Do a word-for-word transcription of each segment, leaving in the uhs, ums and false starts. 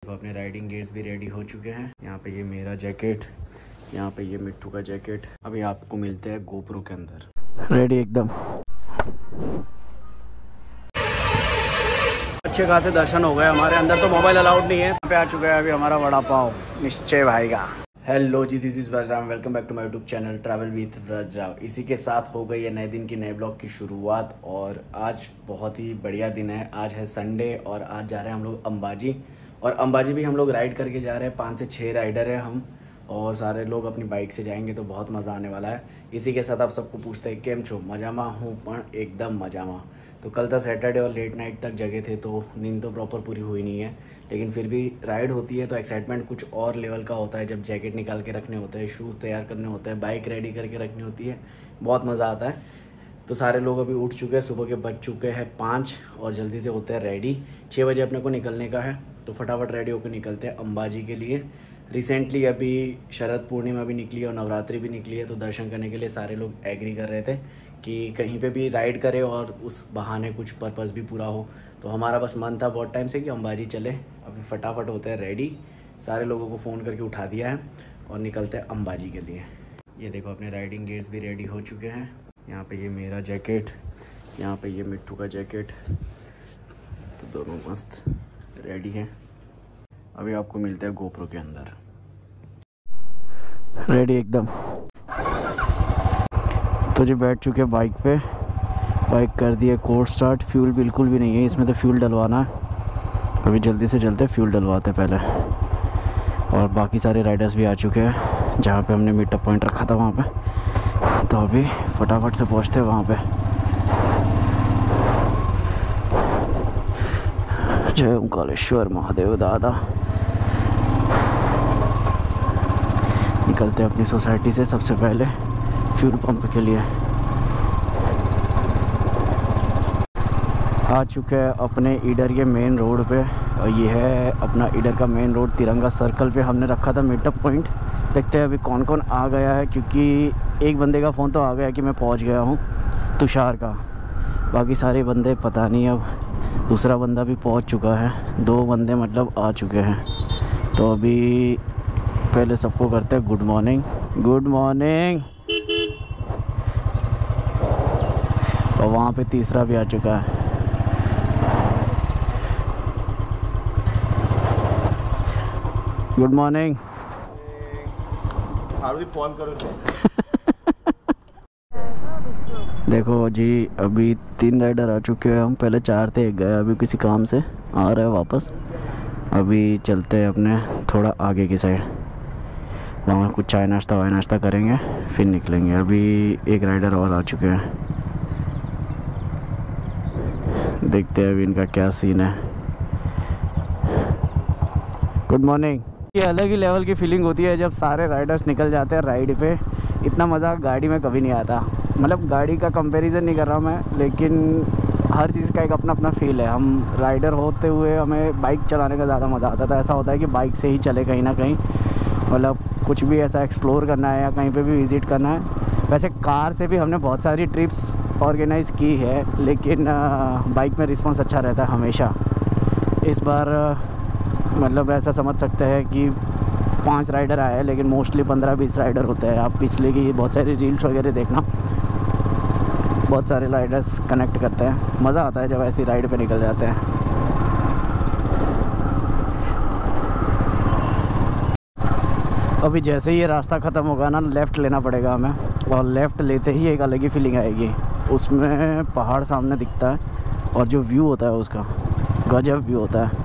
देखो अपने riding gears भी रेडी हो चुके हैं। यहाँ पे ये मेरा जैकेट, यहाँ पे ये मिट्टू का जैकेट। अभी आपको मिलते हैं गोप्रो के अंदर रेडी एकदम। अच्छे खासे दर्शन हो गए हमारे। अंदर तो मोबाइल अलाउड नहीं है। यहाँ पे आ चुका है अभी हमारा वड़ा पाव निश्चय भाई का। Hello ji, this is Vrajrao, welcome back to my YouTube channel travel with Vrajrao. इसी के साथ हो गई है नए दिन की नए ब्लॉग की शुरुआत और आज बहुत ही बढ़िया दिन है। आज है संडे और आज जा रहे हैं हम लोग अंबाजी। और अंबाजी भी हम लोग राइड करके जा रहे हैं। पाँच से छः राइडर हैं हम और सारे लोग अपनी बाइक से जाएंगे तो बहुत मज़ा आने वाला है। इसी के साथ आप सबको पूछते हैं केम छो, मजामा हूँ पण एकदम मजामा। तो कल था सैटरडे और लेट नाइट तक जगे थे तो नींद तो प्रॉपर पूरी हुई नहीं है, लेकिन फिर भी राइड होती है तो एक्साइटमेंट कुछ और लेवल का होता है। जब जैकेट निकाल के रखने होते हैं, शूज़ तैयार करने होते हैं, बाइक रेडी करके रखनी होती है, बहुत मज़ा आता है। तो सारे लोग अभी उठ चुके हैं, सुबह के बज चुके हैं पाँच और जल्दी से होते हैं रेडी। छः बजे अपने को निकलने का है तो फटाफट रेडी होकर निकलते हैं अंबाजी के लिए। रिसेंटली अभी शरद पूर्णिमा भी निकली और नवरात्रि भी निकली है तो दर्शन करने के लिए सारे लोग एग्री कर रहे थे कि कहीं पे भी राइड करें और उस बहाने कुछ पर्पस भी पूरा हो। तो हमारा बस मन था बहुत टाइम से कि अंबाजी चले। अभी फटाफट होते हैं रेडी, सारे लोगों को फ़ोन करके उठा दिया है और निकलते हैं अंबाजी के लिए। ये देखो अपने राइडिंग गियर्स भी रेडी हो चुके हैं। यहाँ पे ये मेरा जैकेट, यहाँ पे ये मिट्टू का जैकेट, तो दोनों मस्त रेडी हैं। अभी आपको मिलते हैं गोप्रो के अंदर रेडी एकदम। तो जी बैठ चुके हैं बाइक पे, बाइक कर दिए कोर्स स्टार्ट। फ्यूल बिल्कुल भी नहीं है इसमें, तो फ्यूल डलवाना है। अभी जल्दी से चलते फ्यूल डलवाते पहले। और बाकी सारे राइडर्स भी आ चुके हैं जहाँ पे हमने मीटअप पॉइंट रखा था वहाँ पे। तो अभी फटाफट से पहुँचते हैं वहाँ पे। जय ओंकारेश्वर महादेव दादा। निकलते हैं अपनी सोसाइटी से सबसे पहले फ्यूल पंप के लिए। आ चुके हैं अपने ईडर के मेन रोड पे और ये है अपना ईडर का मेन रोड। तिरंगा सर्कल पे हमने रखा था मीटअप पॉइंट। देखते हैं अभी कौन कौन आ गया है, क्योंकि एक बंदे का फ़ोन तो आ गया कि मैं पहुंच गया हूं, तुषार का। बाकी सारे बंदे पता नहीं। अब दूसरा बंदा भी पहुंच चुका है, दो बंदे मतलब आ चुके हैं। तो अभी पहले सबको करते हैं गुड मॉर्निंग। Good morning. और वहाँ पे तीसरा भी आ चुका है। Good morning. फोन करो देखो जी, अभी तीन राइडर आ चुके हैं हम। पहले चार थे, एक गया अभी किसी काम से, आ रहा है वापस। अभी चलते हैं अपने थोड़ा आगे की साइड, वहाँ कुछ चाय नाश्ता वाय नाश्ता करेंगे फिर निकलेंगे। अभी एक राइडर और आ चुके हैं, देखते हैं अभी इनका क्या सीन है। Good morning. ये अलग ही लेवल की फीलिंग होती है जब सारे राइडर्स निकल जाते हैं राइड पे। इतना मज़ा गाड़ी में कभी नहीं आता। मतलब गाड़ी का कंपैरिजन नहीं कर रहा मैं, लेकिन हर चीज़ का एक अपना अपना फ़ील है। हम राइडर होते हुए हमें बाइक चलाने का ज़्यादा मज़ा आता था। ऐसा होता है कि बाइक से ही चले कहीं ना कहीं, मतलब कुछ भी ऐसा एक्सप्लोर करना है या कहीं पे भी विज़िट करना है। वैसे कार से भी हमने बहुत सारी ट्रिप्स ऑर्गेनाइज़ की है, लेकिन बाइक में रिस्पॉन्स अच्छा रहता है हमेशा। इस बार मतलब ऐसा समझ सकते हैं कि पांच राइडर आए हैं, लेकिन मोस्टली पंद्रह बीस राइडर होते हैं। आप पिछले की बहुत सारी रील्स वगैरह देखना, बहुत सारे राइडर्स कनेक्ट करते हैं। मज़ा आता है जब ऐसी राइड पे निकल जाते हैं। अभी जैसे ही ये रास्ता ख़त्म होगा ना, लेफ़्ट लेना पड़ेगा हमें, और लेफ़्ट लेते ही एक अलग ही फीलिंग आएगी। उसमें पहाड़ सामने दिखता है और जो व्यू होता है उसका गजब व्यू होता है।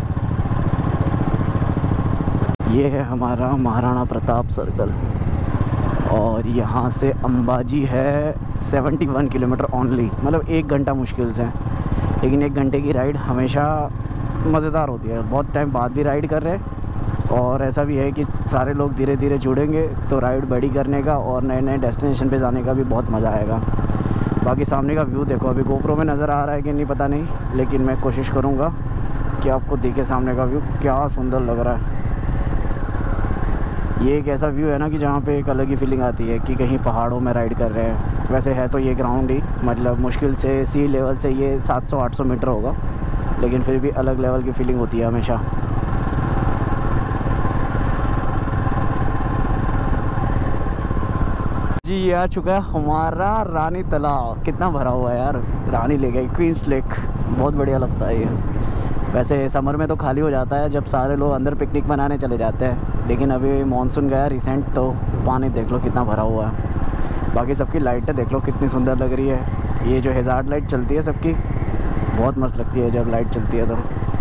ये है हमारा महाराणा प्रताप सर्कल और यहाँ से अंबाजी है इकहत्तर किलोमीटर ओनली, मतलब एक घंटा मुश्किल से। लेकिन एक घंटे की राइड हमेशा मज़ेदार होती है। बहुत टाइम बाद भी राइड कर रहे हैं और ऐसा भी है कि सारे लोग धीरे धीरे जुड़ेंगे तो राइड बड़ी करने का और नए नए डेस्टिनेशन पे जाने का भी बहुत मज़ा आएगा। बाकी सामने का व्यू देखो, अभी गोप्रो में नज़र आ रहा है कि नहीं पता नहीं, लेकिन मैं कोशिश करूँगा कि आपको दिखे सामने का व्यू। क्या सुंदर लग रहा है। ये एक ऐसा व्यू है ना कि जहाँ पे एक अलग ही फीलिंग आती है कि कहीं पहाड़ों में राइड कर रहे हैं। वैसे है तो ये ग्राउंड ही, मतलब मुश्किल से सी लेवल से ये सात सौ आठ सौ मीटर होगा, लेकिन फिर भी अलग लेवल की फीलिंग होती है हमेशा। जी ये आ चुका है हमारा रानी तालाब। कितना भरा हुआ है यार, रानी ले गई, क्वींस लेक। बहुत बढ़िया लगता है ये। वैसे समर में तो खाली हो जाता है जब सारे लोग अंदर पिकनिक मनाने चले जाते हैं, लेकिन अभी मानसून गया रिसेंट तो पानी देख लो कितना भरा हुआ है। बाकी सबकी लाइटें देख लो कितनी सुंदर लग रही है। ये जो हेजार्ड लाइट चलती है सबकी, बहुत मस्त लगती है जब लाइट चलती है तो।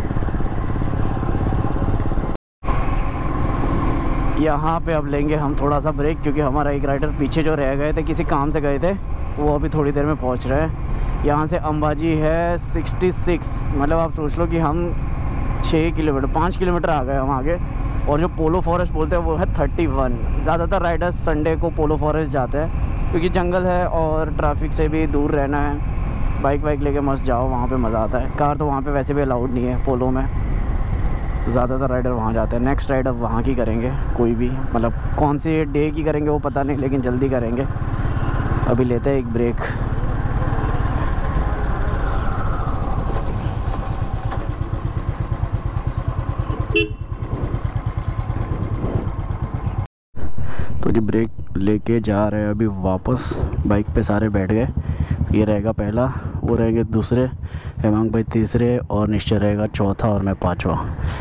यहाँ पे अब लेंगे हम थोड़ा सा ब्रेक, क्योंकि हमारा एक राइडर पीछे जो रह गए थे, किसी काम से गए थे, वो अभी थोड़ी देर में पहुँच रहे हैं। यहाँ से अंबाजी है छियासठ, मतलब आप सोच लो कि हम छः किलोमीटर पाँच किलोमीटर आ गए हम आगे। और जो पोलो फॉरेस्ट बोलते हैं वो है इकतीस। ज़्यादातर राइडर्स संडे को पोलो फॉरेस्ट जाते हैं, क्योंकि जंगल है और ट्रैफिक से भी दूर रहना है। बाइक वाइक लेके मस्त जाओ, वहाँ पे मज़ा आता है। कार तो वहाँ पे वैसे भी अलाउड नहीं है पोलो में, तो ज़्यादातर राइडर वहाँ जाते हैं। नेक्स्ट राइड अब वहाँ की करेंगे, कोई भी, मतलब कौन सी डे की करेंगे वो पता नहीं, लेकिन जल्दी करेंगे। अभी लेते हैं एक ब्रेक। तो जी ब्रेक लेके जा रहे हैं अभी वापस। बाइक पे सारे बैठ गए। ये रहेगा पहला, वो रहेंगे दूसरे, हेमांग भाई तीसरे और निश्चय रहेगा चौथा और मैं पांचवा।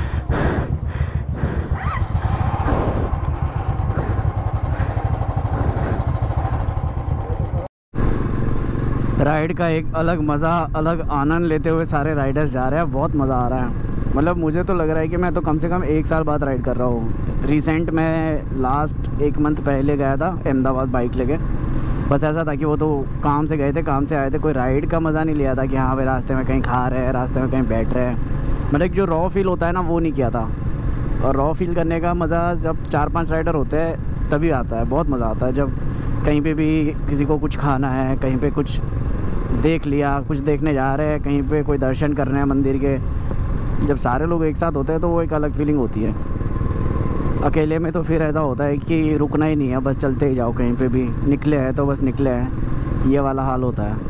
राइड का एक अलग मज़ा, अलग आनंद लेते हुए सारे राइडर्स जा रहे हैं। बहुत मज़ा आ रहा है। मतलब मुझे तो लग रहा है कि मैं तो कम से कम एक साल बाद राइड कर रहा हूँ। रिसेंट मैं लास्ट एक मंथ पहले गया था अहमदाबाद बाइक लेके। बस ऐसा था कि वो तो काम से गए थे, काम से आए थे, कोई राइड का मज़ा नहीं लिया था कि हाँ भाई रास्ते में कहीं खा रहे हैं, रास्ते में कहीं बैठ रहे हैं। मतलब जो रॉ फील होता है ना, वो नहीं किया था। और रॉ फील करने का मज़ा जब चार पांच राइडर होते हैं तभी आता है। बहुत मज़ा आता है जब कहीं पे भी किसी को कुछ खाना है, कहीं पे कुछ देख लिया, कुछ देखने जा रहे हैं, कहीं पे कोई दर्शन करने हैं मंदिर के। जब सारे लोग एक साथ होते हैं तो वो एक अलग फीलिंग होती है। अकेले में तो फिर ऐसा होता है कि रुकना ही नहीं है, बस चलते ही जाओ। कहीं पे भी निकले हैं तो बस निकले हैं, ये वाला हाल होता है।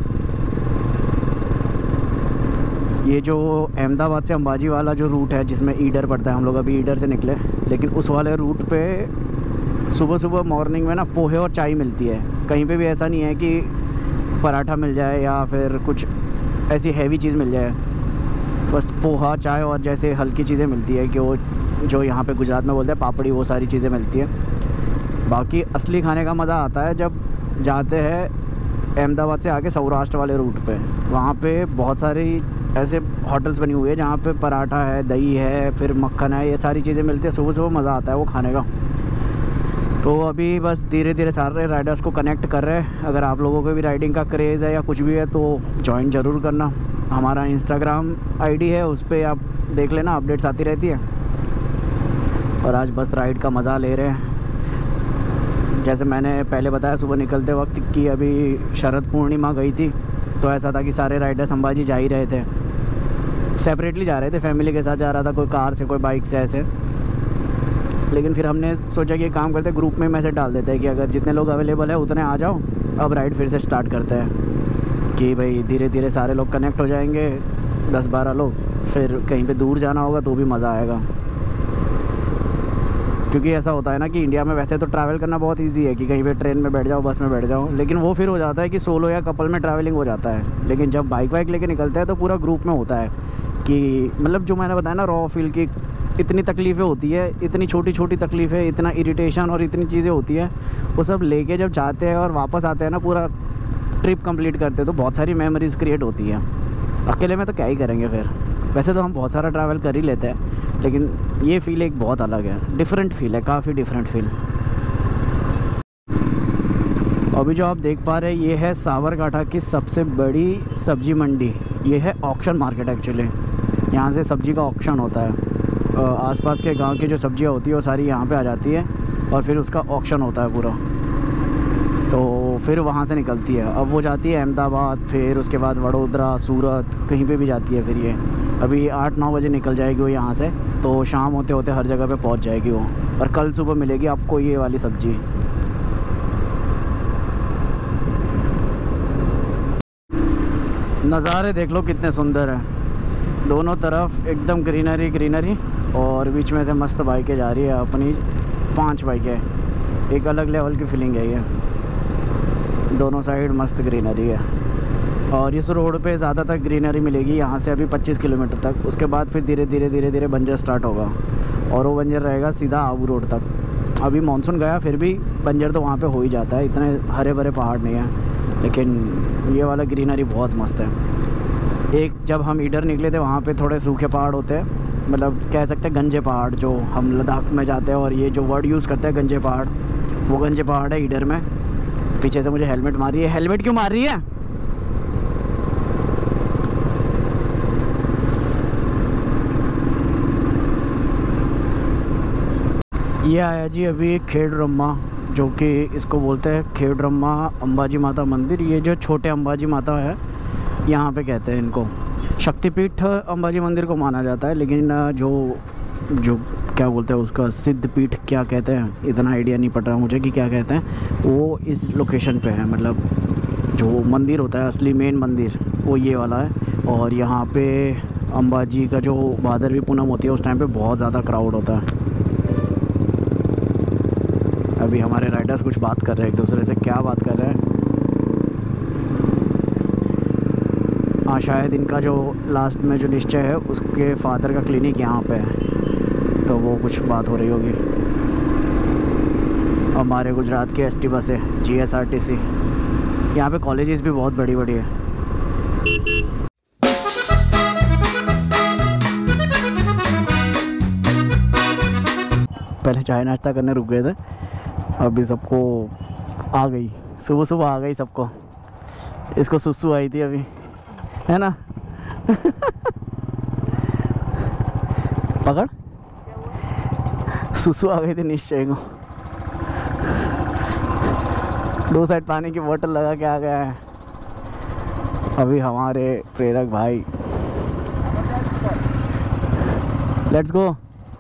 ये जो अहमदाबाद से अंबाजी वाला जो रूट है जिसमें ईडर पड़ता है, हम लोग अभी ईडर से निकले, लेकिन उस वाले रूट पे सुबह सुबह मॉर्निंग में ना पोहे और चाय मिलती है। कहीं पे भी ऐसा नहीं है कि पराठा मिल जाए या फिर कुछ ऐसी हैवी चीज़ मिल जाए। बस पोहा, चाय और जैसे हल्की चीज़ें मिलती है कि वो जो यहाँ पे गुजरात में बोलते हैं पापड़ी, वो सारी चीज़ें मिलती है। बाकी असली खाने का मज़ा आता है जब जाते हैं अहमदाबाद से आगे सौराष्ट्र वाले रूट पे। वहाँ पे बहुत सारी ऐसे होटल्स बनी हुई है जहाँ पे पराठा है, दही है, फिर मक्खन है, ये सारी चीज़ें मिलती है। सुबह सुबह मज़ा आता है वो खाने का। तो अभी बस धीरे धीरे सारे राइडर्स को कनेक्ट कर रहे हैं। अगर आप लोगों को भी राइडिंग का क्रेज़ है या कुछ भी है तो ज्वाइन ज़रूर करना। हमारा इंस्टाग्राम आईडी है, उस पर आप देख लेना, अपडेट्स आती रहती है। और आज बस राइड का मज़ा ले रहे हैं। जैसे मैंने पहले बताया सुबह निकलते वक्त कि अभी शरद पूर्णिमा गई थी, तो ऐसा था कि सारे राइडर्स अंबाजी जा ही रहे थे। सेपरेटली जा रहे थे, फैमिली के साथ जा रहा था, कोई कार से, कोई बाइक से, ऐसे। लेकिन फिर हमने सोचा कि काम करते, ग्रुप में मैसेज डाल देते हैं कि अगर जितने लोग अवेलेबल है उतने आ जाओ, अब राइड फिर से स्टार्ट करते हैं। कि भाई धीरे धीरे सारे लोग कनेक्ट हो जाएंगे, दस बारह लोग। फिर कहीं पे दूर जाना होगा तो भी मज़ा आएगा। क्योंकि ऐसा होता है ना कि इंडिया में वैसे तो ट्रैवल करना बहुत इजी है कि कहीं पे ट्रेन में बैठ जाओ, बस में बैठ जाओ, लेकिन वो फिर हो जाता है कि सोलो या कपल में ट्रैवलिंग हो जाता है। लेकिन जब बाइक वाइक लेके निकलते हैं तो पूरा ग्रुप में होता है कि मतलब जो मैंने बताया ना, रॉ फील की इतनी तकलीफ़ें होती है, इतनी छोटी छोटी तकलीफ़ें, इतना इरिटेशन और इतनी चीज़ें होती हैं, वो सब लेके जब जाते हैं और वापस आते हैं ना, पूरा ट्रिप कंप्लीट करते हैं, तो बहुत सारी मेमोरीज़ क्रिएट होती हैं। अकेले में तो क्या ही करेंगे फिर। वैसे तो हम बहुत सारा ट्रैवल कर ही लेते हैं, लेकिन ये फ़ील एक बहुत अलग है, डिफरेंट फील है, काफ़ी डिफरेंट फील। अभी जो आप देख पा रहे हैं ये है साबरकांठा की सबसे बड़ी सब्जी मंडी। ये है ऑक्शन मार्केट एक्चुअली। यहाँ से सब्जी का ऑक्शन होता है। आसपास के गांव की जो सब्जियाँ होती है वो सारी यहाँ पे आ जाती है और फिर उसका ऑक्शन होता है पूरा। तो फिर वहाँ से निकलती है। अब वो जाती है अहमदाबाद, फिर उसके बाद वडोदरा, सूरत, कहीं पे भी जाती है। फिर ये अभी आठ नौ बजे निकल जाएगी वो यहाँ से, तो शाम होते होते हर जगह पे पहुँच जाएगी वो। और कल सुबह मिलेगी आपको ये वाली सब्ज़ी। नज़ारे देख लो कितने सुंदर हैं। दोनों तरफ एकदम ग्रीनरी ग्रीनरी और बीच में से मस्त बाइकें जा रही है अपनी, पांच बाइकें। एक अलग लेवल की फीलिंग है ये। दोनों साइड मस्त ग्रीनरी है। और इस रोड पे ज़्यादातर ग्रीनरी मिलेगी यहाँ से अभी पच्चीस किलोमीटर तक। उसके बाद फिर धीरे धीरे धीरे धीरे बंजर स्टार्ट होगा और वो बंजर रहेगा सीधा आबू रोड तक। अभी मानसून गया फिर भी बंजर तो वहाँ पे हो ही जाता है, इतने हरे भरे पहाड़ नहीं हैं, लेकिन ये वाला ग्रीनरी बहुत मस्त है। एक जब हम इधर निकले थे वहाँ पे थोड़े सूखे पहाड़ होते हैं, मतलब कह सकते हैं गंजे पहाड़, जो हम लद्दाख में जाते हैं और ये जो वर्ड यूज़ करते हैं गंजे पहाड़, वो गंजे पहाड़ है इधर में। पीछे से मुझे हेलमेट मार रही है। हेलमेट क्यों मार रही है? ये आया जी अभी खेड़ब्रह्मा, जो कि इसको बोलते हैं खेड़ब्रह्मा अंबाजी माता मंदिर। ये जो छोटे अंबाजी माता है यहाँ पे कहते हैं इनको। शक्तिपीठ अंबाजी मंदिर को माना जाता है, लेकिन जो जो क्या बोलते हैं उसका सिद्धपीठ क्या कहते हैं, इतना आइडिया नहीं पड़ रहा मुझे कि क्या कहते हैं, वो इस लोकेशन पे है। मतलब जो मंदिर होता है असली मेन मंदिर वो ये वाला है। और यहाँ पे अंबाजी का जो भादरवी पूनम होती है उस टाइम पे बहुत ज़्यादा क्राउड होता है। अभी हमारे राइडर्स कुछ बात कर रहे हैं एक दूसरे से, क्या बात कर रहे हैं? हाँ, शायद इनका जो लास्ट में जो निश्चय है उसके फादर का क्लिनिक यहाँ पे है, तो वो कुछ बात हो रही होगी। हमारे गुजरात की एसटी बस है G S R T C. यहाँ पे कॉलेजेस भी बहुत बड़ी बड़ी है। पहले चाय नाश्ता करने रुक गए थे, अभी सबको आ गई, सुबह सुबह आ गई सबको। इसको सुसु आई थी अभी, है ना? पकड़, सुसु आ गई थी निश्चय को। दो साइड पानी की बोतल लगा के आ गया है अभी हमारे प्रेरक भाई। Let's go.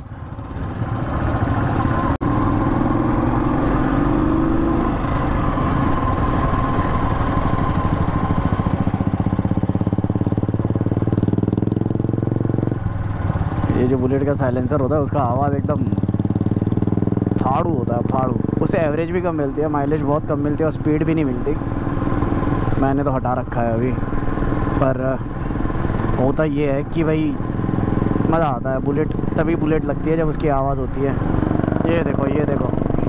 ये जो बुलेट का साइलेंसर होता है उसका आवाज़ एकदम फाड़ू होता है, फाड़ू। उससे एवरेज भी कम मिलती है, माइलेज बहुत कम मिलती है और स्पीड भी नहीं मिलती। मैंने तो हटा रखा है अभी, पर होता ये है कि भाई मज़ा आता है। बुलेट तभी बुलेट लगती है जब उसकी आवाज़ होती है। ये देखो, ये देखो,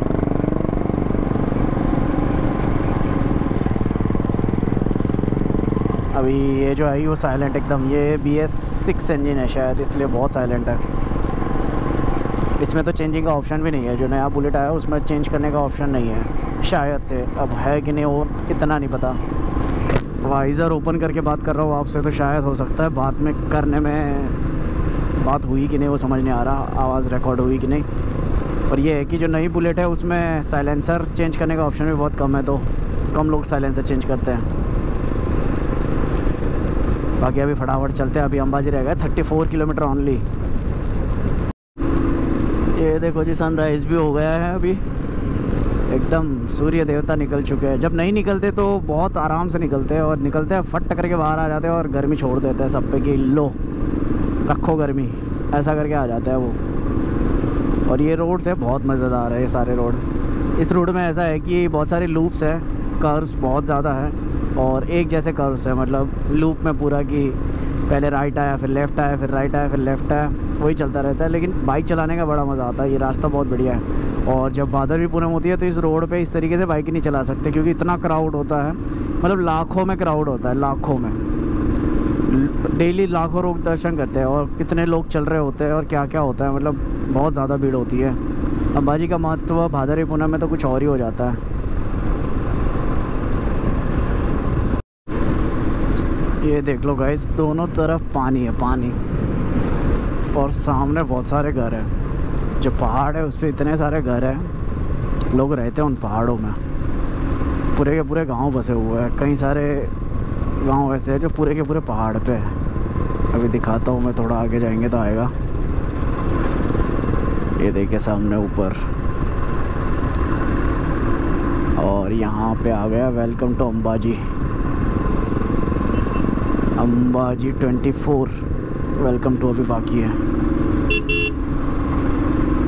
अभी ये जो है वो साइलेंट एकदम। ये बी एस सिक्स इंजन है शायद, इसलिए बहुत साइलेंट है। इसमें तो चेंजिंग का ऑप्शन भी नहीं है। जो नया बुलेट आया उसमें चेंज करने का ऑप्शन नहीं है शायद से, अब है कि नहीं वो इतना नहीं पता। वाइज़र ओपन करके बात कर रहा हूँ आपसे, तो शायद हो सकता है बात में करने में बात हुई कि नहीं वो समझ नहीं आ रहा, आवाज़ रिकॉर्ड हुई कि नहीं। पर ये है कि जो नई बुलेट है उसमें साइलेंसर चेंज करने का ऑप्शन भी बहुत कम है, तो कम लोग साइलेंसर चेंज करते हैं। बाकी अभी फटाफट चलते हैं। अभी अंबाजी रह गया थर्टी फोर किलोमीटर ओनली। ये देखो जी, सनराइज़ भी हो गया है अभी, एकदम सूर्य देवता निकल चुके हैं। जब नहीं निकलते तो बहुत आराम से निकलते हैं, और निकलते हैं फट करके बाहर आ जाते हैं और गर्मी छोड़ देते हैं सब पे कि लो रखो गर्मी, ऐसा करके आ जाता है वो। और ये रोड से बहुत मज़ेदार है ये सारे रोड। इस रोड में ऐसा है कि बहुत सारे लूप्स हैं, कर्व्स बहुत ज़्यादा है और एक जैसे कर्व्स है, मतलब लूप में पूरा कि पहले राइट आया फिर लेफ़्ट आया फिर राइट आया फिर लेफ़्ट आया, वही चलता रहता है। लेकिन बाइक चलाने का बड़ा मज़ा आता है, ये रास्ता बहुत बढ़िया है। और जब भादरवी पूनम होती है तो इस रोड पे इस तरीके से बाइक नहीं चला सकते, क्योंकि इतना क्राउड होता है, मतलब लाखों में क्राउड होता है, लाखों में। डेली लाखों लोग दर्शन करते हैं और कितने लोग चल रहे होते हैं और क्या क्या होता है, मतलब बहुत ज़्यादा भीड़ होती है। अंबाजी का महत्व भादरवी पूनम में तो कुछ और ही हो जाता है। ये देख लो गाइस, दोनों तरफ पानी है, पानी, और सामने बहुत सारे घर हैं। जो पहाड़ है उस पर इतने सारे घर हैं, लोग रहते हैं उन पहाड़ों में। पूरे के पूरे गांव बसे हुए हैं, कई सारे गांव ऐसे हैं जो पूरे के पूरे पहाड़ पे है। अभी दिखाता हूँ मैं, थोड़ा आगे जाएंगे तो आएगा। ये देखिए सामने ऊपर, और यहाँ पे आ गया welcome to Ambaji. Ambaji twenty four welcome to अभी बाकी है।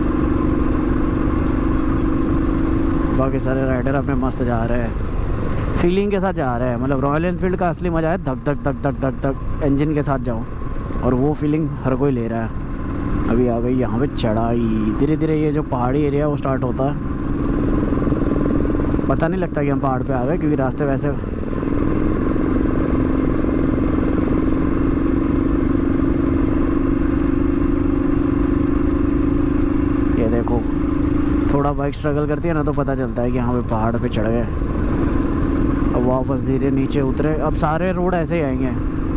बाकी सारे राइडर अपने मस्त जा रहे हैं। फीलिंग के साथ जा रहे हैं। मतलब रॉयल एनफील्ड का असली मज़ा है धक धक धक धक धक धक इंजन के साथ जाओ, और वो फीलिंग हर कोई ले रहा है। अभी आ गई यहाँ पे चढ़ाई। धीरे धीरे ये जो पहाड़ी एरिया है वो स्टार्ट होता है। पता नहीं लगता कि हम पहाड़ पे आ गए, क्योंकि रास्ते वैसे ये देखो, थोड़ा बाइक स्ट्रगल करती है ना तो पता चलता है कि यहाँ पे पहाड़ पे चढ़ गए। अब वापस धीरे नीचे उतरे। अब सारे रोड ऐसे ही आएंगे।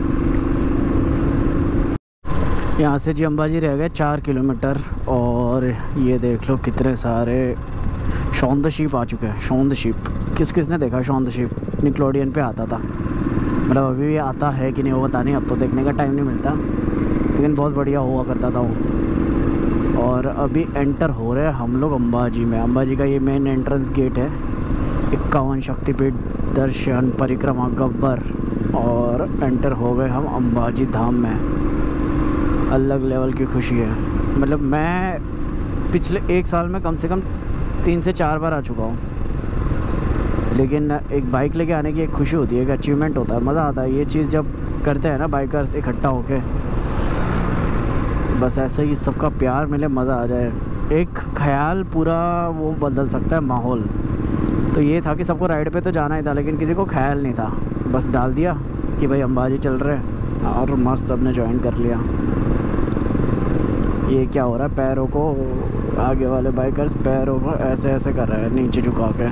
यहाँ से जी अंबाजी रह गए चार किलोमीटर, और ये देख लो कितने सारे शॉन द शीप आ चुके हैं। शॉन द शीप किस किस ने देखा? शॉन द शीप निकलोडियन पे आता था। मतलब अभी भी आता है कि नहीं वो पता नहीं, अब तो देखने का टाइम नहीं मिलता, लेकिन बहुत बढ़िया हुआ करता था वो। और अभी एंटर हो रहे हैं हम लोग अंबाजी में। अंबाजी का ये मेन एंट्रेंस गेट है। इक्यावन शक्तिपीठ दर्शन परिक्रमा गब्बर, और एंटर हो गए हम अंबाजी धाम में। अलग लेवल की खुशी है। मतलब मैं पिछले एक साल में कम से कम तीन से चार बार आ चुका हूँ, लेकिन एक बाइक लेके आने की एक खुशी होती है, एक अचीवमेंट होता है, मज़ा आता है। ये चीज़ जब करते हैं ना बाइकर्स इकट्ठा होके, बस ऐसे ही सबका प्यार मिले, मज़ा आ जाए। एक ख्याल पूरा वो बदल सकता है माहौल। तो ये था कि सबको राइड पे तो जाना ही था, लेकिन किसी को ख्याल नहीं था। बस डाल दिया कि भाई अंबाजी चल रहे हैं, और मस्त सब ने ज्वाइन कर लिया। ये क्या हो रहा है? पैरों को आगे वाले बाइकर्स पैरों को ऐसे ऐसे कर रहे हैं नीचे झुका के।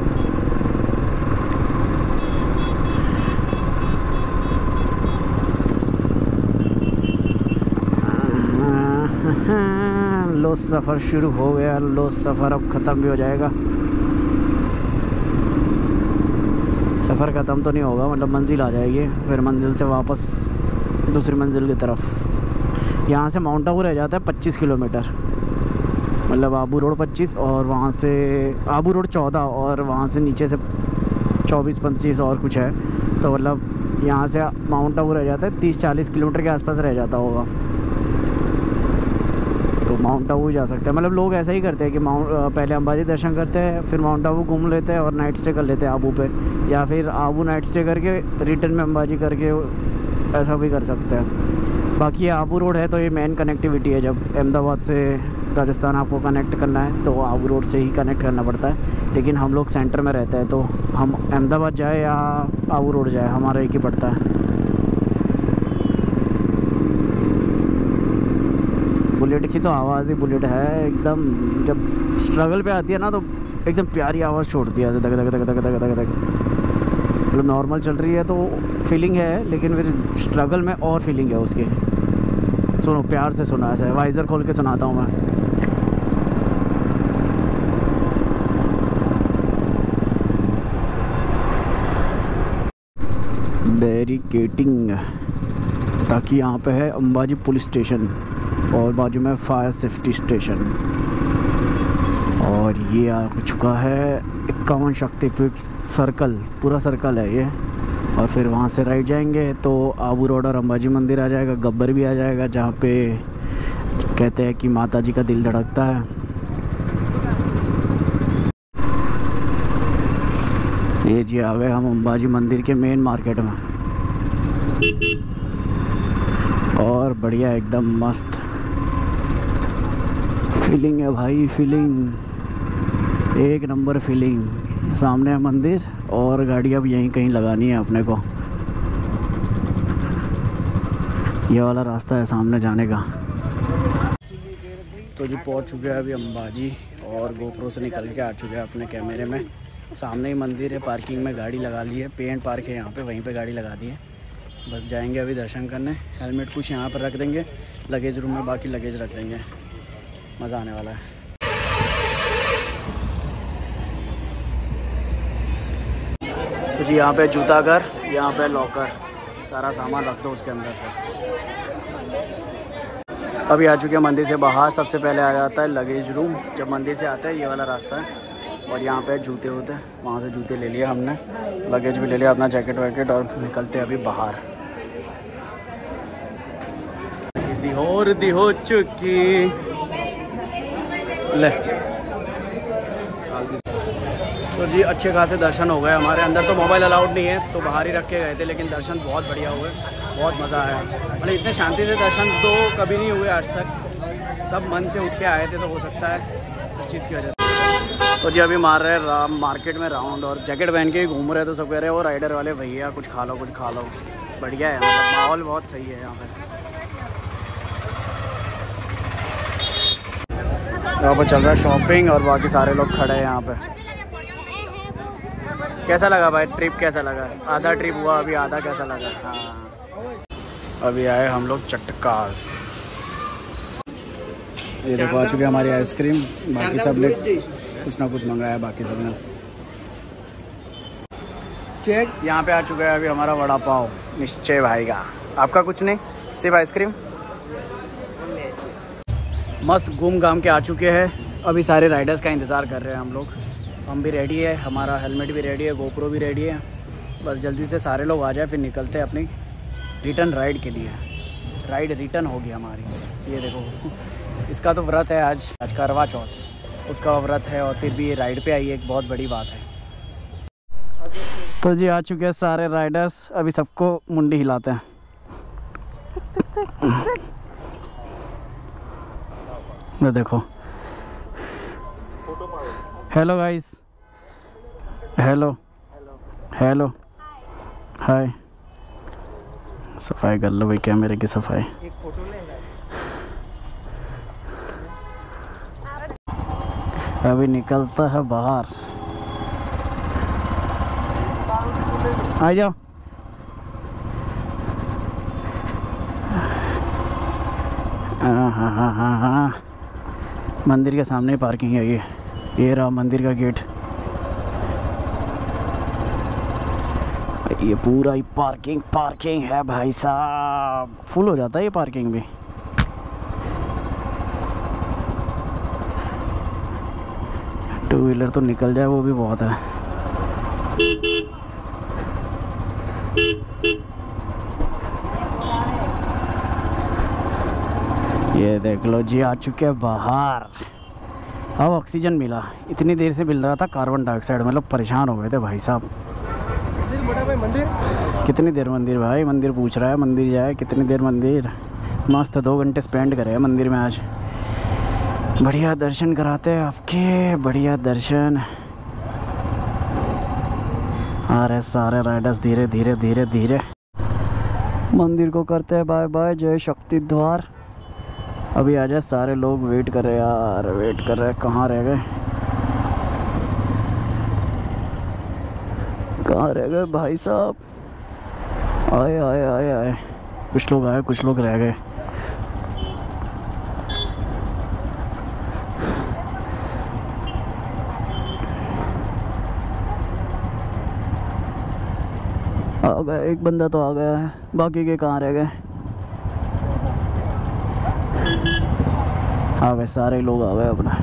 लो सफ़र शुरू हो गया। लो सफ़र अब ख़त्म भी हो जाएगा। सफ़र ख़त्म तो नहीं होगा, मतलब मंजिल आ जाएगी, फिर मंजिल से वापस दूसरी मंजिल की तरफ। यहाँ से माउंट आबू रह जाता है पच्चीस किलोमीटर। मतलब आबू रोड पच्चीस, और वहाँ से आबू रोड चौदह, और वहाँ से नीचे से चौबीस पच्चीस और कुछ है। तो मतलब यहाँ से माउंट आबू रह जाता है तीस चालीस किलोमीटर के आसपास रह जाता होगा। तो माउंट आबू जा सकते हैं। मतलब लोग ऐसा ही करते हैं कि माउंट पहले अंबाजी दर्शन करते हैं, फिर माउंट आबू घूम लेते हैं और नाइट स्टे कर लेते हैं आबू पे, या फिर आबू नाइट स्टे करके रिटर्न में अंबाजी करके, ऐसा भी कर सकते हैं। बाकी ये आबू रोड है तो ये मेन कनेक्टिविटी है। जब अहमदाबाद से राजस्थान आपको कनेक्ट करना है तो आबू रोड से ही कनेक्ट करना पड़ता है, लेकिन हम लोग सेंटर में रहते हैं, तो हम अहमदाबाद जाए या आबू रोड जाए हमारा एक ही पड़ता है। बुलेट की तो आवाज़ ही बुलेट है एकदम। जब स्ट्रगल पे आती है ना तो एकदम प्यारी आवाज़ छोड़ती है, धक धक धक धक धक धक धक। मतलब नॉर्मल चल रही है तो फीलिंग है, लेकिन फिर स्ट्रगल में और फीलिंग है उसकी। सुनो, प्यार से सुना, ऐसे वाइज़र खोल के सुनाता हूँ मैं। बैरिकेटिंग, ताकि यहाँ पे है अंबाजी पुलिस स्टेशन और बाजू में फायर सेफ्टी स्टेशन। और ये आ चुका है इक्यावन शक्तिपीठ सर्कल, पूरा सर्कल है ये। और फिर वहाँ से राइट जाएंगे तो आबू रोड और अंबाजी मंदिर आ जाएगा, गब्बर भी आ जाएगा, जहाँ पे कहते हैं कि माता जी का दिल धड़कता है। ये जी आ गए हम अंबाजी मंदिर के मेन मार्केट में, और बढ़िया एकदम मस्त फीलिंग है भाई, फीलिंग एक नंबर फीलिंग। सामने है मंदिर और गाड़ी अब यहीं कहीं लगानी है अपने को। ये वाला रास्ता है सामने जाने का। तो जी पहुंच चुके हैं अभी अंबाजी, और गोप्रो से निकल के आ चुके हैं अपने कैमरे में। सामने ही मंदिर है, पार्किंग में गाड़ी लगा ली है, पे एंड पार्क है यहाँ पे, वहीं पे गाड़ी लगा दी है। बस जाएंगे अभी दर्शन करने। हेलमेट कुछ यहाँ पर रख देंगे लगेज रूम में, बाकी लगेज रख देंगे। मज़ा आने वाला है। तो जी यहाँ पे जूता घर, यहाँ पे लॉकर, सारा सामान रख दो उसके अंदर। अभी आ चुके हैं मंदिर से बाहर। सबसे पहले आ जाता है लगेज रूम। जब मंदिर से आता है ये वाला रास्ता है, और यहाँ पे जूते होते हैं, वहाँ से जूते ले लिए हमने, लगेज भी ले लिया अपना, जैकेट वैकेट, और निकलते हैं अभी बाहर। किसी और दी हो चुकी ले तो जी अच्छे खासे दर्शन हो गए हमारे। अंदर तो मोबाइल अलाउड नहीं है तो बाहर ही रख के गए थे, लेकिन दर्शन बहुत बढ़िया हुए, बहुत मज़ा आया। मतलब इतने शांति से दर्शन तो कभी नहीं हुए आज तक। सब मन से उठ के आए थे, तो हो सकता है इस चीज़ की वजह से। तो जी अभी मार रहे हैं मार्केट में राउंड, और जैकेट पहन के ही घूम रहे हैं। तो सब कह रहे हैं वो राइडर वाले भैया कुछ खा लो कुछ खा लो। बढ़िया है, मतलब माहौल बहुत सही है यहाँ पे। यहाँ पर चल रहा है शॉपिंग और बाकी सारे लोग खड़े हैं यहाँ पे। कैसा लगा भाई ट्रिप, कैसा लगा? आधा ट्रिप हुआ अभी, आधा कैसा लगा? हाँ अभी आए हम लोग चटकास। ये देखो आ चुके हमारी आइसक्रीम। बाकी सब ने कुछ ना कुछ मंगाया, बाकी सब ने चेक। यहाँ पे आ चुका है अभी हमारा वड़ा पाव निश्चय भाई का। आपका कुछ नहीं, सिर्फ आइसक्रीम। मस्त घूम घाम के आ चुके हैं। अभी सारे राइडर्स का इंतज़ार कर रहे हैं हम लोग। हम भी रेडी है, हमारा हेलमेट भी रेडी है, गोप्रो भी रेडी है। बस जल्दी से सारे लोग आ जाए, फिर निकलते हैं अपनी रिटर्न राइड के लिए। राइड रिटर्न होगी हमारी। ये देखो इसका तो व्रत है आज, आज करवा चौथ, उसका व्रत है और फिर भी ये राइड पे आई है, एक बहुत बड़ी बात है। तो जी आ चुके हैं सारे राइडर्स। अभी सबको मुंडी हिलाते हैं। ये देखो, hello guys, hello hello hi. सफाई कर लो भाई, कैमरे की सफाई। अभी निकलता है बाहर, आ जाओ। हाँ हाँ हाँ हाँ हाँ, मंदिर के सामने ही पार्किंग है। ये ये रहा मंदिर का गेट। ये पूरा ही पार्किंग पार्किंग है भाई साहब। फुल हो जाता है ये पार्किंग भी। टू व्हीलर तो निकल जाए वो भी बहुत है। ये देख लो जी आ चुके हैं बाहर। अब ऑक्सीजन मिला, इतनी देर से मिल रहा था कार्बन डाइऑक्साइड। मतलब परेशान हो गए थे भाई साहब। मंदिर कितनी देर मंदिर भाई, मंदिर पूछ रहा है, मंदिर जाए कितनी देर मंदिर। मस्त दो घंटे स्पेंड करे मंदिर में आज। बढ़िया दर्शन कराते हैं आपके, बढ़िया दर्शन। आ रहे सारे राइडर्स धीरे धीरे धीरे धीरे मंदिर को करते हैं बाय बाय। जय शक्ति द्वार। अभी आ जाए सारे लोग। वेट कर रहे यार, वेट कर रहे। कहाँ रह गए, कहाँ रह गए भाई साहब? आए आए आए आए, कुछ लोग आए कुछ लोग रह गए। आ गए, एक बंदा तो आ गया है, बाकी के कहाँ रह गए? आ गए सारे लोग आ गए अपना।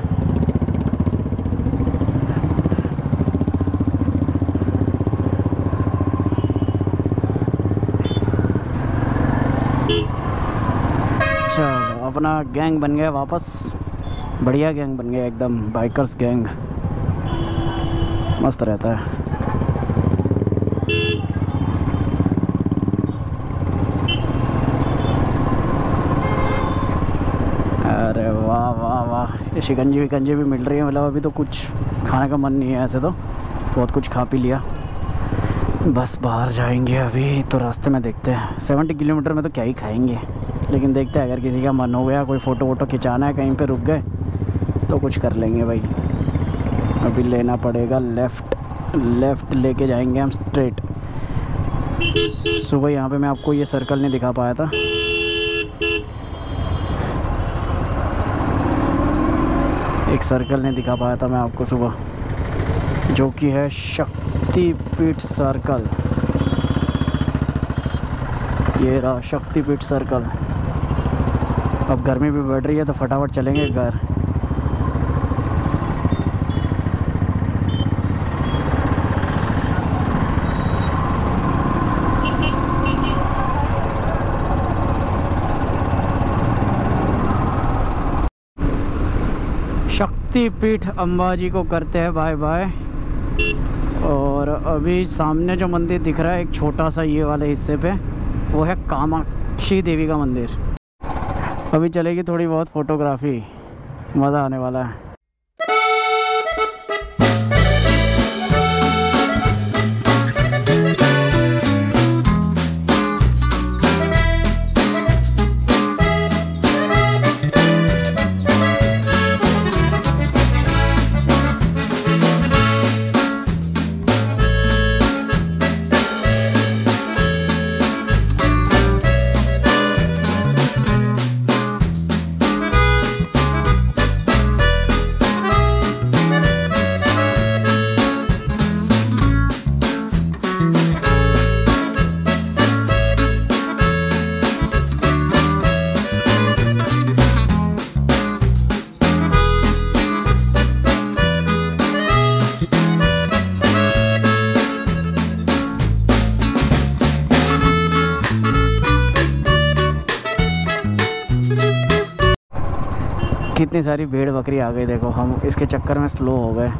चलो अपना गैंग बन गया वापस। बढ़िया गैंग बन गया एकदम, बाइकर्स गैंग। मस्त रहता है। अरे वाह वाह वाह, ये शिकंजी विकंजी भी मिल रही है। मतलब अभी तो कुछ खाने का मन नहीं है ऐसे, तो बहुत कुछ खा पी लिया। बस बाहर जाएंगे अभी, तो रास्ते में देखते हैं। सेवेंटी किलोमीटर में तो क्या ही खाएंगे, लेकिन देखते हैं अगर किसी का मन हो गया, कोई फ़ोटो वोटो खिंचाना है, कहीं पे रुक गए तो कुछ कर लेंगे भाई। अभी लेना पड़ेगा लेफ़्ट, लेफ़्ट लेके जाएंगे हम स्ट्रेट। सुबह यहाँ पे मैं आपको ये सर्कल नहीं दिखा पाया था। एक सर्कल नहीं दिखा पाया था मैं आपको सुबह, जो कि है शक्तिपीठ सर्कल। ये रहा शक्तिपीठ सर्कल। अब गर्मी भी बढ़ रही है तो फटाफट चलेंगे घर। शक्तिपीठ अंबाजी को करते हैं बाय बाय। और अभी सामने जो मंदिर दिख रहा है एक छोटा सा ये वाले हिस्से पे, वो है कामाक्षी देवी का मंदिर। अभी चलेगी थोड़ी बहुत फ़ोटोग्राफी, मज़ा आने वाला है। कितनी सारी भेड़ बकरी आ गई देखो, हम इसके चक्कर में स्लो हो गए।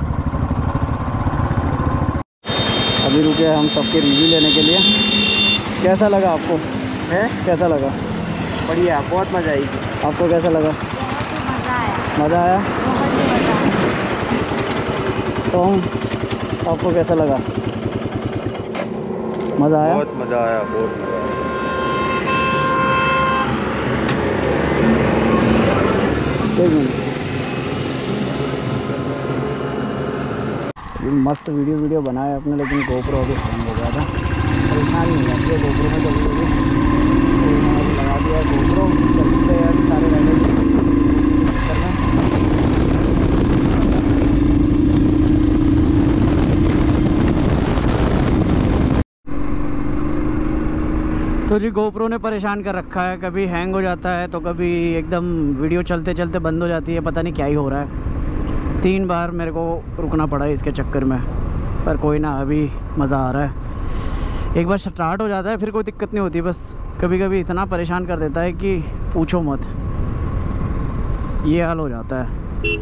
अभी रुके हम सबके रिव्यू लेने के लिए। कैसा लगा आपको? है कैसा लगा? बढ़िया, बहुत मज़ा आई। आपको कैसा लगा? मज़ा आया। मज़ा आया? बहुत ही मज़ा आया। तो हम आपको कैसा लगा? मज़ा आया? बहुत मज़ा आया, बहुत मज़ा आया। एक मिनट, मस्त वीडियो वीडियो बनाया अपने, लेकिन गोप्रो अभी हैंग हो गया था। परेशान नहीं है अपने गोप्रो में, कभी कभी तो मैंने लगा दिया है गोप्रो, चलते हैं सारे राइडर तो जी गोप्रो ने परेशान कर रखा है। कभी हैंग हो जाता है तो कभी एकदम वीडियो चलते चलते बंद हो जाती है, पता नहीं क्या ही हो रहा है। तीन बार मेरे को रुकना पड़ा है इसके चक्कर में, पर कोई ना, अभी मज़ा आ रहा है। एक बार स्टार्ट हो जाता है फिर कोई दिक्कत नहीं होती, बस कभी कभी इतना परेशान कर देता है कि पूछो मत, ये हाल हो जाता है।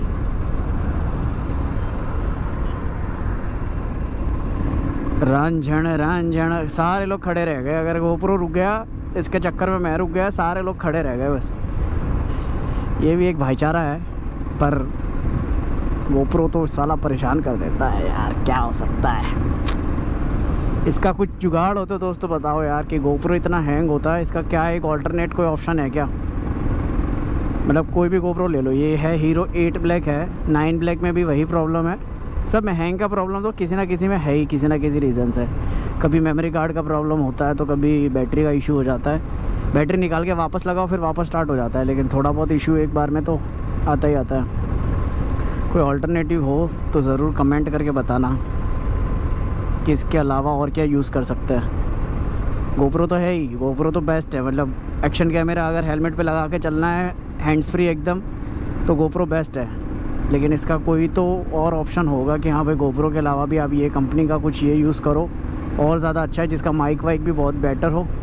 रांझण रांझण सारे लोग खड़े रह गए। अगर गोप्रो रुक गया इसके चक्कर में, मैं रुक गया, सारे लोग खड़े रह गए बस। ये भी एक भाईचारा है, पर गोप्रो तो साला परेशान कर देता है यार, क्या हो सकता है। इसका कुछ जुगाड़ हो तो दोस्तों बताओ यार, कि गोप्रो इतना हैंग होता है, इसका क्या एक ऑल्टरनेट कोई ऑप्शन है क्या? मतलब कोई भी गोप्रो ले लो, ये है हीरो एट ब्लैक है, नाइन ब्लैक में भी वही प्रॉब्लम है। सब में हैंग का प्रॉब्लम तो किसी ना किसी में है ही, किसी ना किसी रीज़न से। कभी मेमोरी कार्ड का प्रॉब्लम होता है, तो कभी बैटरी का इशू हो जाता है। बैटरी निकाल के वापस लगाओ फिर वापस स्टार्ट हो जाता है, लेकिन थोड़ा बहुत इशू एक बार में तो आता ही आता है। कोई ऑल्टरनेटिव हो तो ज़रूर कमेंट करके बताना कि इसके अलावा और क्या यूज़ कर सकते हैं। गोप्रो तो है ही, गोप्रो तो बेस्ट है। मतलब एक्शन कैमरा अगर हेलमेट पे लगा के चलना है हैंड्स फ्री एकदम, तो गोप्रो बेस्ट है। लेकिन इसका कोई तो और ऑप्शन होगा कि हाँ भाई गोप्रो के अलावा भी आप ये कंपनी का कुछ ये यूज़ करो, और ज़्यादा अच्छा है, जिसका माइक वाइक भी बहुत बेटर हो।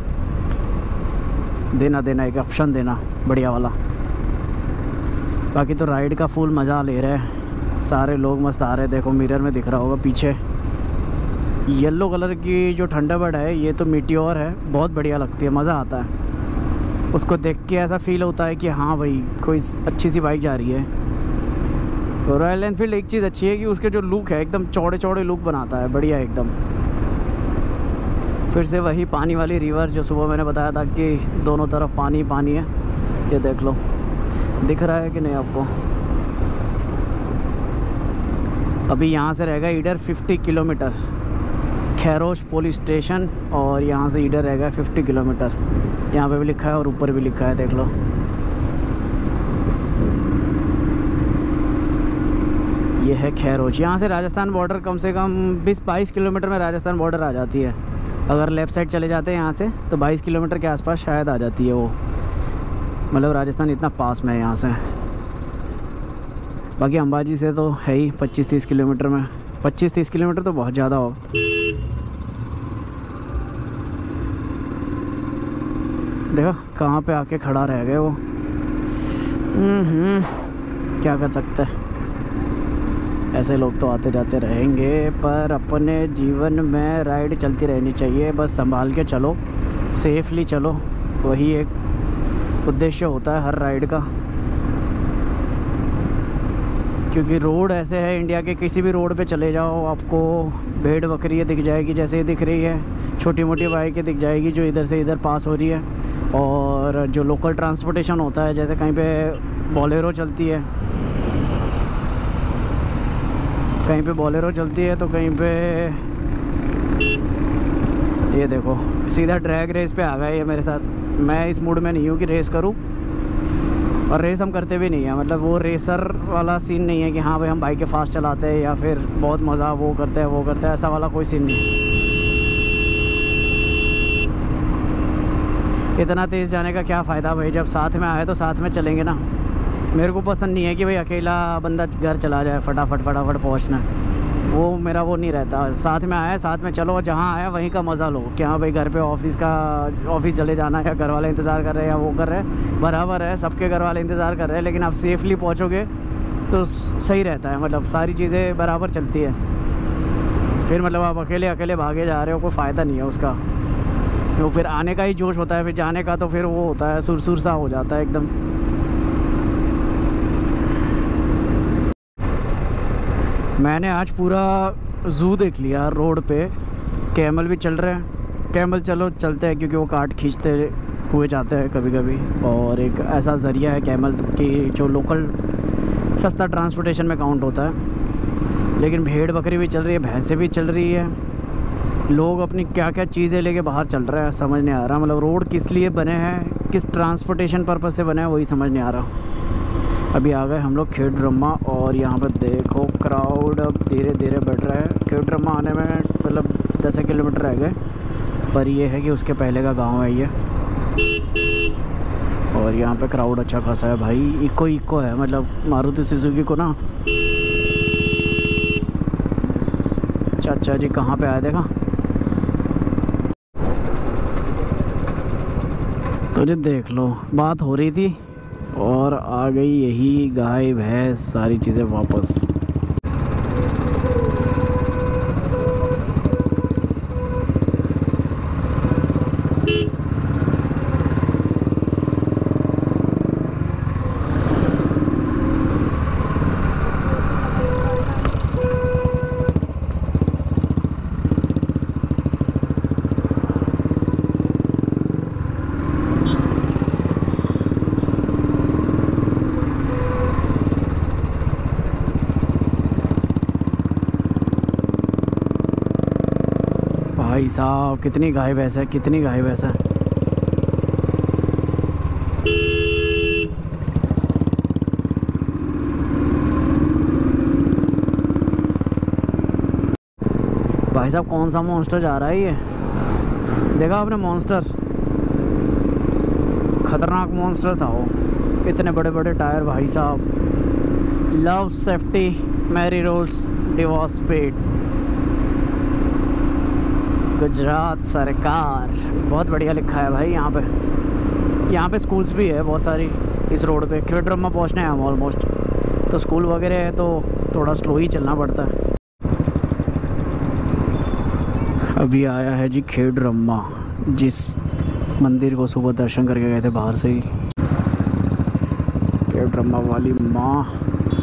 देना देना एक ऑप्शन देना बढ़िया वाला। बाकी तो राइड का फुल मज़ा ले रहे हैं, सारे लोग मस्त आ रहे हैं। देखो मिरर में दिख रहा होगा पीछे येलो कलर की जो थंडरबर्ड है, ये तो मीटियोर है, बहुत बढ़िया लगती है, मज़ा आता है उसको देख के। ऐसा फील होता है कि हाँ भाई कोई अच्छी सी बाइक जा रही है। रॉयल एनफील्ड एक चीज़ अच्छी है कि उसके जो लुक है एकदम चौड़े चौड़े लुक बनाता है, बढ़िया एकदम। फिर से वही पानी वाली रिवर जो सुबह मैंने बताया था कि दोनों तरफ पानी पानी है, ये देख लो, दिख रहा है कि नहीं आपको? अभी यहाँ से रहेगा इधर फिफ्टी किलोमीटर खैरोश पुलिस स्टेशन, और यहाँ से इधर रहेगा फिफ्टी किलोमीटर। यहाँ पे भी लिखा है और ऊपर भी लिखा है, देख लो। ये है खैरोश। यहाँ से राजस्थान बॉर्डर कम से कम बीस बाईस किलोमीटर में राजस्थान बॉर्डर आ जाती है। अगर लेफ़्ट साइड चले जाते हैं यहाँ से तो बाईस किलोमीटर के आसपास शायद आ जाती है वो। मतलब राजस्थान इतना पास में है यहाँ से। बाकी अंबाजी से तो है ही पच्चीस तीस किलोमीटर में, पच्चीस तीस किलोमीटर तो बहुत ज़्यादा हो। देखो कहाँ पे आके खड़ा रह गए वो। हम्म क्या कर सकते हैं। ऐसे लोग तो आते जाते रहेंगे, पर अपने जीवन में राइड चलती रहनी चाहिए। बस संभाल के चलो, सेफली चलो, वही एक उद्देश्य होता है हर राइड का। क्योंकि रोड ऐसे है इंडिया के, किसी भी रोड पे चले जाओ आपको भेड़ बकरी दिख जाएगी, जैसे ही दिख रही है। छोटी मोटी बाइकें दिख जाएगी जो इधर से इधर पास हो रही है। और जो लोकल ट्रांसपोर्टेशन होता है, जैसे कहीं पे बोलेरो चलती है, कहीं पे बोलेरो चलती है तो कहीं पे ये देखो सीधा ड्रैग रेस पे आ गया ये मेरे साथ। मैं इस मूड में नहीं हूँ कि रेस करूँ, और रेस हम करते भी नहीं है। मतलब वो रेसर वाला सीन नहीं है कि हाँ भाई हम बाइकें फास्ट चलाते हैं या फिर बहुत मज़ा वो करते हैं वो करते हैं, ऐसा वाला कोई सीन नहीं। इतना तेज़ जाने का क्या फ़ायदा भाई, जब साथ में आए तो साथ में चलेंगे ना। मेरे को पसंद नहीं है कि भाई अकेला बंदा घर चला जाए, फटाफट फटाफट पहुँचना, वो मेरा वो नहीं रहता। साथ में आया साथ में चलो, जहाँ आया वहीं का मज़ा लो। कि हाँ भाई घर पे ऑफिस का ऑफिस चले जाना है, घर वाले इंतज़ार कर रहे हैं या वो कर रहे हैं, बराबर है, सबके घर वाले इंतज़ार कर रहे हैं, लेकिन आप सेफली पहुँचोगे तो सही रहता है। मतलब सारी चीज़ें बराबर चलती है। फिर मतलब आप अकेले अकेले भागे जा रहे हो, कोई फ़ायदा नहीं है उसका। तो फिर आने का ही जोश होता है, फिर जाने का तो फिर वो होता है सुरसुर सा हो जाता है एकदम। मैंने आज पूरा ज़ू देख लिया रोड पे। कैमल भी चल रहे हैं, कैमल चलो चलते हैं क्योंकि वो काट खींचते हुए जाते हैं कभी कभी, और एक ऐसा ज़रिया है कैमल कि जो लोकल सस्ता ट्रांसपोर्टेशन में काउंट होता है। लेकिन भेड़ बकरी भी चल रही है, भैंसें भी चल रही है, लोग अपनी क्या क्या चीज़ें लेके बाहर चल रहे हैं, समझ नहीं आ रहा। मतलब रोड किस लिए बने हैं, किस ट्रांसपोर्टेशन पर्पज़ से बने हैं, वही समझ नहीं आ रहा। अभी आ गए हम लोग खेडब्रह्मा, और यहाँ पर देखो क्राउड अब धीरे धीरे बढ़ रहा है। खेडब्रह्मा आने में मतलब दस किलोमीटर रह गए, पर ये है कि उसके पहले का गांव है ये। और यहाँ पे क्राउड अच्छा खासा है भाई। इको इको है, मतलब मारुति सुजुकी को ना। चाचा जी कहाँ पे आए देखा तो जी, देख लो बात हो रही थी और आ गई यही गाय भैंस सारी चीज़ें वापस। भाई साहब कितनी गाय भैंस है, कितनी गाय भैंस है। भाई साहब कौन सा मॉन्स्टर जा रहा है ये, देखा आपने मॉन्स्टर, खतरनाक मॉन्स्टर था वो। इतने बड़े बड़े टायर भाई साहब। Love safety marry rules divorce speed, Gujarat सरकार, बहुत बढ़िया लिखा है भाई यहाँ पे। यहाँ पे स्कूल्स भी है बहुत सारी इस रोड पे। खेडब्रह्मा पहुँचने हैं हम ऑलमोस्ट, तो स्कूल वगैरह है तो थोड़ा स्लो ही चलना पड़ता है। अभी आया है जी खेडब्रह्मा, जिस मंदिर को सुबह दर्शन करके गए थे बाहर से ही। खेडब्रह्मा वाली माँ,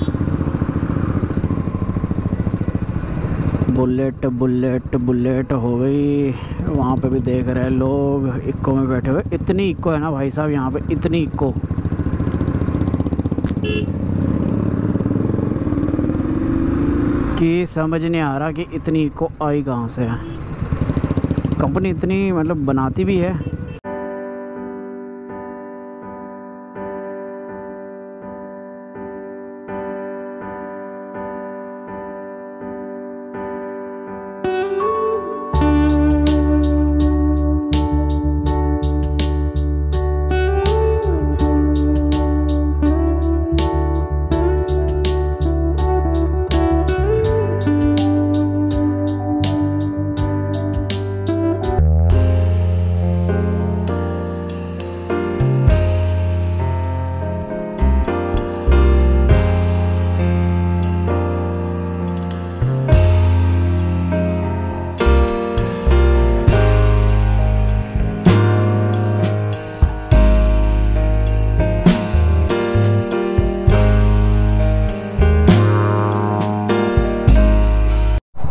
बुलेट बुलेट बुलेट हो गई। वहाँ पे भी देख रहे हैं लोग इक्को में बैठे हुए। इतनी इक्को है ना भाई साहब यहाँ पे, इतनी इक्को। कि समझ नहीं आ रहा कि इतनी इक्को आई कहाँ से है। कंपनी इतनी मतलब बनाती भी है।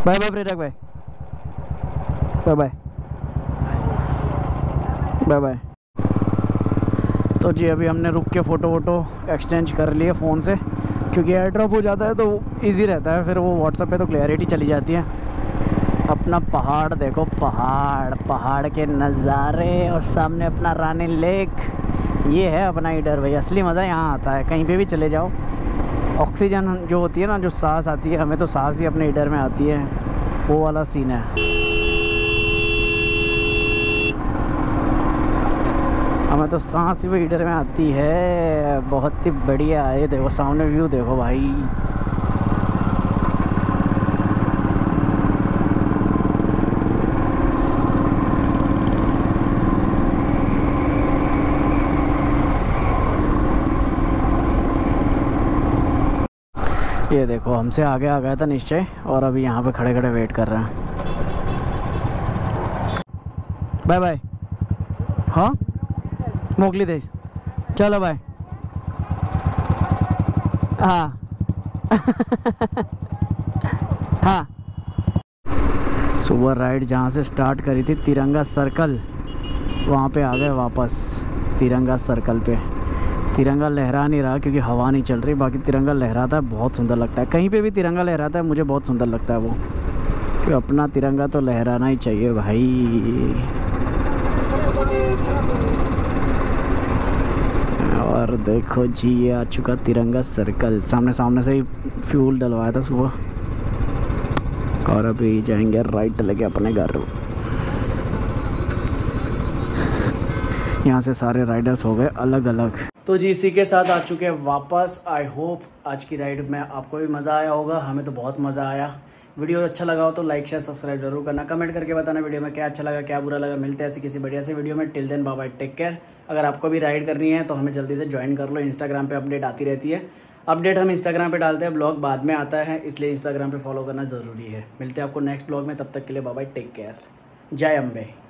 बाय बाय प्रेरक भाई, बाय बाय बाय बाय। तो जी अभी हमने रुक के फ़ोटो वोटो एक्सचेंज कर लिए फ़ोन से, क्योंकि एयर ड्रॉप हो जाता है तो इजी रहता है, फिर वो व्हाट्सएप पे तो क्लैरिटी चली जाती है। अपना पहाड़ देखो, पहाड़ पहाड़ के नज़ारे और सामने अपना रानी लेक, ये है अपना ईडर भाई। असली मज़ा यहाँ आता है, कहीं पे भी चले जाओ। ऑक्सीजन जो होती है ना, जो सांस आती है, हमें तो सांस ही अपने ईडर में आती है, वो वाला सीन है। हमें तो सांस भी ईडर में आती है, बहुत ही बढ़िया। ये देखो सामने व्यू देखो भाई, ये देखो हमसे आगे आ गया था निश्चय, और अभी यहाँ पे खड़े खड़े वेट कर रहे हैं। Bye bye. हाँ मोकली देश, चलो बाय। हाँ हाँ। सुबह राइड जहाँ से स्टार्ट करी थी तिरंगा सर्कल, वहाँ पे आ गए वापस तिरंगा सर्कल पे। तिरंगा लहरा नहीं रहा क्योंकि हवा नहीं चल रही, बाकी तिरंगा लहराता है, बहुत सुंदर लगता है। कहीं पे भी तिरंगा लहराता है मुझे बहुत सुंदर लगता है वो, क्योंकि अपना तिरंगा तो लहराना ही चाहिए भाई। और देखो जी ये आ चुका तिरंगा सर्कल, सामने सामने से ही फ्यूल डलवाया था सुबह, और अभी जाएंगे राइट लेके अपने घर। यहाँ से सारे राइडर्स हो गए अलग अलग। तो जी इसी के साथ आ चुके हैं वापस। आई होप आज की राइड में आपको भी मज़ा आया होगा, हमें तो बहुत मज़ा आया। वीडियो अच्छा लगा हो तो लाइक शेयर सब्सक्राइब जरूर करना, कमेंट करके बताना वीडियो में क्या अच्छा लगा क्या बुरा लगा। मिलते हैं ऐसी किसी बढ़िया से वीडियो में। Till then bye bye, take care. अगर आपको भी राइड करनी है तो हमें जल्दी से ज्वाइन कर लो, इंस्टाग्राम पे अपडेट आती रहती है। अपडेट हम इंस्टाग्राम पे डालते हैं, ब्लॉग बाद में आता है, इसलिए इंस्टाग्राम पे फॉलो करना ज़रूरी है। मिलते हैं आपको नेक्स्ट ब्लॉग में, तब तक के लिए बाय बाय, टेक केयर, जय अम्बे।